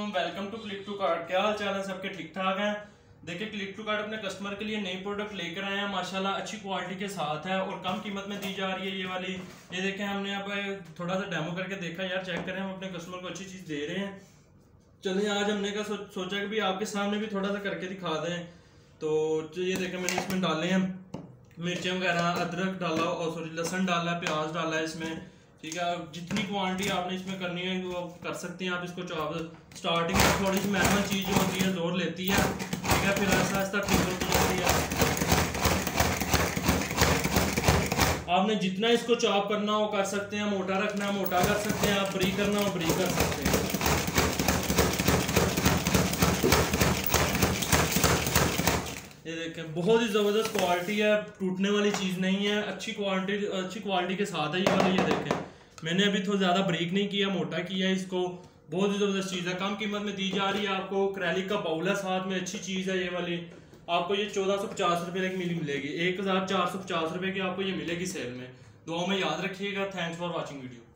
वालेकुम, welcome to Click to Card. क्या हाल चाल है सबके? ठीक ठाक हैं। देखिए, क्लिक टू कार्ड अपने कस्टमर के लिए नई प्रोडक्ट लेकर आए हैं। माशाल्लाह अच्छी क्वालिटी के साथ है और कम कीमत में दी जा रही है ये वाली। ये देखें, हमने अब थोड़ा सा डेमो करके देखा, यार चेक करें, हम अपने कस्टमर को अच्छी चीज़ दे रहे हैं। चलिए, आज हमने का सोचा कि भी आपके सामने भी थोड़ा सा करके दिखा दें। तो ये देखें, मैंने इसमें डाले हैं मिर्चें वगैरह, अदरक डाला और सॉरी लहसुन डाला है, प्याज डाला है इसमें। ठीक है, जितनी क्वांटिटी आपने इसमें करनी है वो कर सकते हैं आप इसको। चॉप स्टार्टिंग में थोड़ी सी मैनुअल चीज़ जो होती है जोर लेती है, ठीक है, फिर आहिस्ता आहिस्ता ठीक होती जाती है। आपने जितना इसको चॉप करना हो कर सकते हैं, मोटा रखना है मोटा कर सकते हैं, आप ब्रीक करना हो ब्रीक कर सकते हैं। ये देखें, बहुत ही ज़बरदस्त क्वालिटी है, टूटने वाली चीज़ नहीं है, अच्छी क्वालिटी के साथ है ये वाला। ये देखें, मैंने अभी थोड़ा ज़्यादा ब्रेक नहीं किया, मोटा किया इसको। बहुत ही ज़बरदस्त चीज़ है, कम कीमत में दी जा रही है आपको। क्रैलिक का बाउल है साथ में, अच्छी चीज़ है ये वाली। आपको ये 1450 रुपये की मिलेगी, 1450 रुपये की आपको ये मिलेगी सेल में। दुआ में याद रखिएगा। Thanks for watching video.